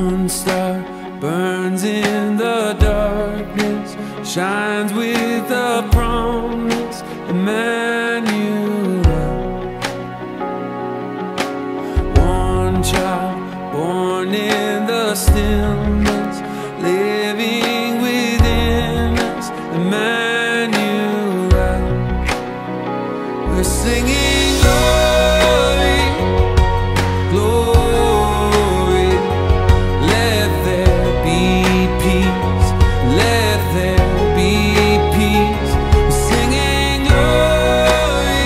One star burns in the darkness, shines with a promise, Emmanuel. One child born in the stillness, living within us, Emmanuel. We're singing glory, glory. Let there be peace, let there be peace. We're singing glory,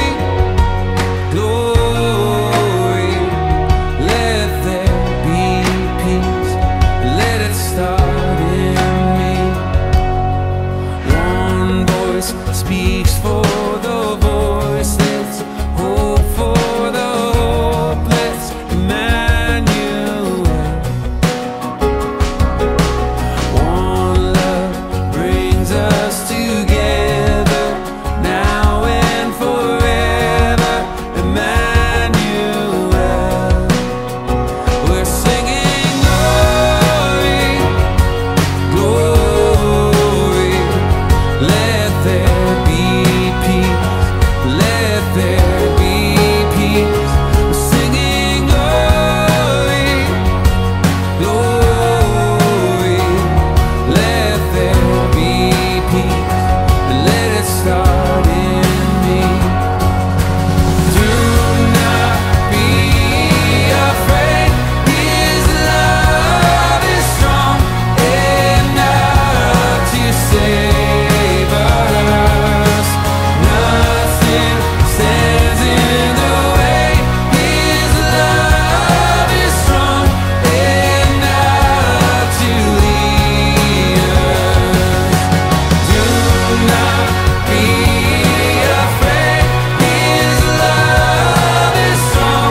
glory. Let there be peace, let it start in me. One voice speaks for the voiceless, hope for the hopeless, Emmanuel. One love brings us together, now and forever, Emmanuel. We're singing glory, glory. Let there be peace, let there be peace. We're singing glory, glory. Let there be peace, let it start in me. Do not be afraid, His love is strong enough to save us. Nothing stands in the way. His love is strong enough to lead us. Do not be afraid. His love is strong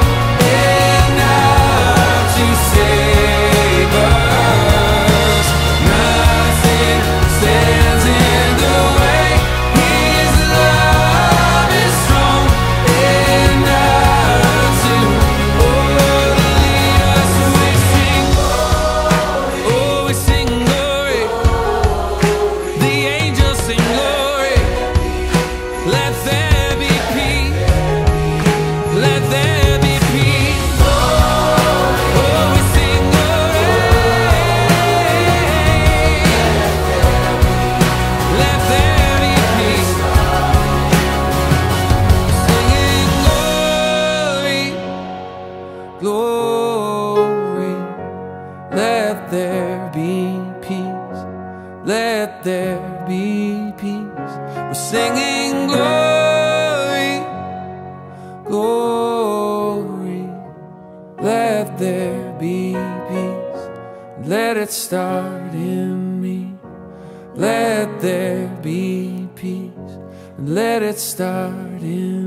enough to save us. Nothing stands in the way. His love is strong enough to lead us. We sing, oh, we sing glory. The angels sing glory. Let there be peace, let there be peace. Oh, we sing glory. Let there be peace. Singing glory, glory. Let there be peace, let there be peace. We're singing glory, glory. Let there be peace, let it start in me. Let there be peace, let it start in me.